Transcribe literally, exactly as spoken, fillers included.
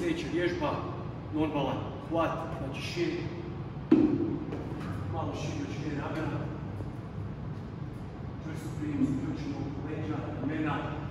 sljedeća vježba, normalan hvat, znači širi, malo širi od širi ramena, čvrsto prijem, ključimo leđa, ramena,